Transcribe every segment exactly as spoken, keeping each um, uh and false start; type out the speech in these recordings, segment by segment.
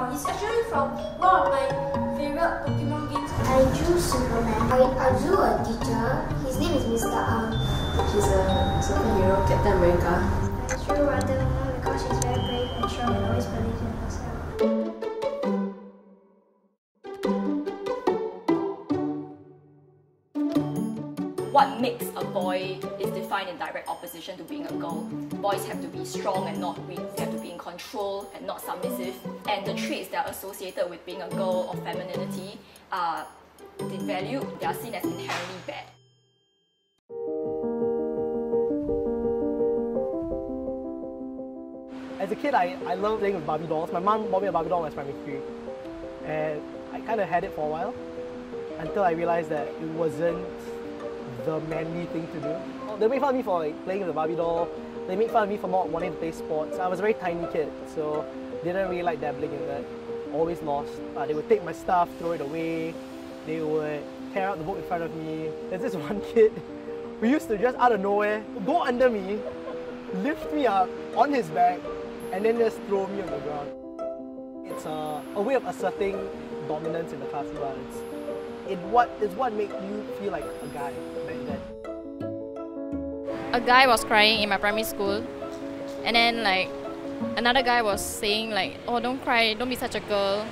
Uh, it's actually from one of my favorite Pokemon games. I drew Superman. I, I drew a teacher. His name is Mister Ang. She's a superhero, Captain America. I drew Wonder Woman because she's very brave and strong and always believes in herself. What makes a boy is defined in direct opposition to being a girl. Boys have to be strong and not weak. They have to be in control and not submissive. And the traits that are associated with being a girl or femininity are devalued. They are seen as inherently bad. As a kid, I, I loved playing with Barbie dolls. My mom bought me a Barbie doll when I was primary three. And I kind of had it for a while until I realized that it wasn't the manly thing to do. They made fun of me for like playing with the Barbie doll. They made fun of me for not wanting to play sports. I was a very tiny kid, so didn't really like dabbling in that. Always lost. Uh, they would take my stuff, throw it away. They would tear out the book in front of me. There's this one kid who used to just out of nowhere go under me, lift me up on his back, and then just throw me on the ground. It's a, a way of asserting dominance in the classroom. It's, it what is what made you feel like a guy back then. A guy was crying in my primary school, and then like another guy was saying like, "Oh, don't cry, don't be such a girl."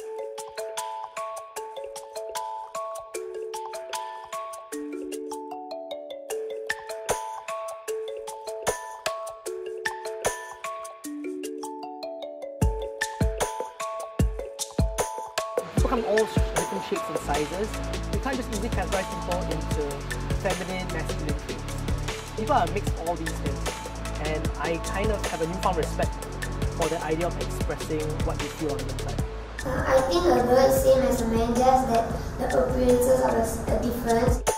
People come in all different shapes and sizes. You can't just easily categorize people into feminine, masculine traits. People are mixed all these things, and I kind of have a newfound respect for the idea of expressing what they feel on the inside. Uh, I think a girl is same as a man, just that the appearances are different.